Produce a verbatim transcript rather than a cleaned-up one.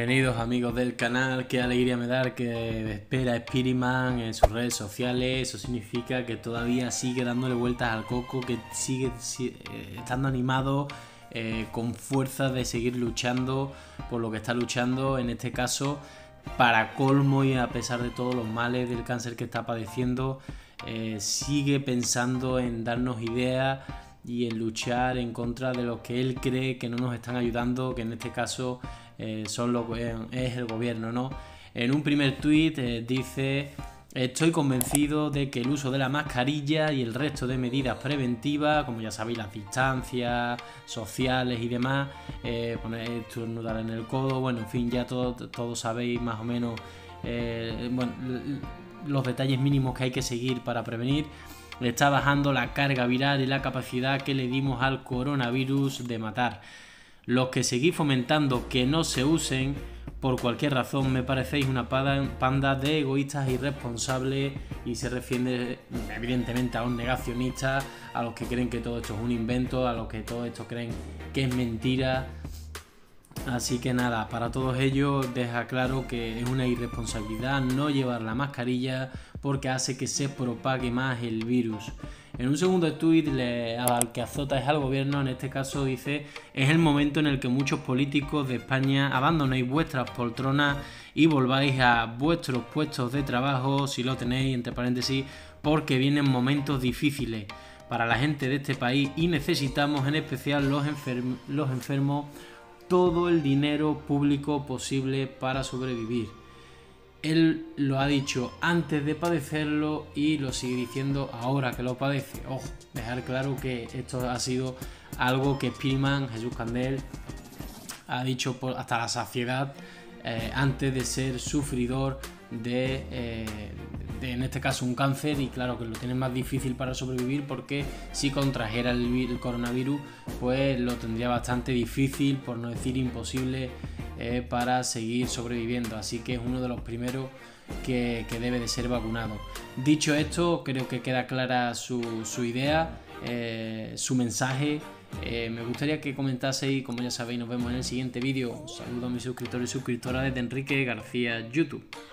Bienvenidos amigos del canal, qué alegría me da que espera Spiderman en sus redes sociales. Eso significa que todavía sigue dándole vueltas al coco, que sigue, sigue eh, estando animado, eh, con fuerza de seguir luchando por lo que está luchando. En este caso, para colmo y a pesar de todos los males del cáncer que está padeciendo, eh, sigue pensando en darnos ideas y en luchar en contra de los que él cree que no nos están ayudando, que en este caso eh, son los, eh, es el gobierno, ¿no? En un primer tuit eh, dice: estoy convencido de que el uso de la mascarilla y el resto de medidas preventivas, como ya sabéis, las distancias sociales y demás, eh, poner estornudar en el codo, bueno, en fin, ya todos todo sabéis más o menos eh, bueno, los detalles mínimos que hay que seguir para prevenir. Le está bajando la carga viral y la capacidad que le dimos al coronavirus de matar. Los que seguís fomentando que no se usen por cualquier razón me parecéis una panda de egoístas irresponsables, y se refiere evidentemente a los negacionistas, a los que creen que todo esto es un invento, a los que todo esto creen que es mentira. Así que nada, para todos ellos deja claro que es una irresponsabilidad no llevar la mascarilla porque hace que se propague más el virus. En un segundo tuit, al que azota es al gobierno, en este caso dice: es el momento en el que muchos políticos de España abandonéis vuestras poltronas y volváis a vuestros puestos de trabajo, si lo tenéis, entre paréntesis, porque vienen momentos difíciles para la gente de este país y necesitamos, en especial los, enferm los enfermos, todo el dinero público posible para sobrevivir. Él lo ha dicho antes de padecerlo y lo sigue diciendo ahora que lo padece. Ojo, dejar claro que esto ha sido algo que Spiderman, Jesús Candel, ha dicho por, hasta la saciedad eh, antes de ser sufridor de, eh, de, en este caso, un cáncer. Y claro que lo tiene más difícil para sobrevivir, porque si contrajera el, el coronavirus, pues lo tendría bastante difícil, por no decir imposible, eh, para seguir sobreviviendo. Así que es uno de los primeros que, que debe de ser vacunado. Dicho esto, creo que queda clara su, su idea, eh, su mensaje. Eh, me gustaría que comentaseis. Como ya sabéis, nos vemos en el siguiente vídeo. Un saludo a mis suscriptores y suscriptoras desde Enrique García YouTube.